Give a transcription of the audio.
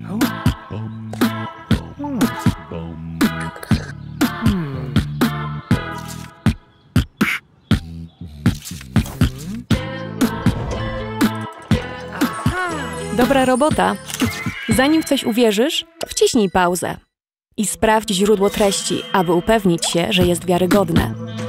Dobra robota. Zanim w coś uwierzysz, wciśnij pauzę i sprawdź źródło treści, aby upewnić się, że jest wiarygodne.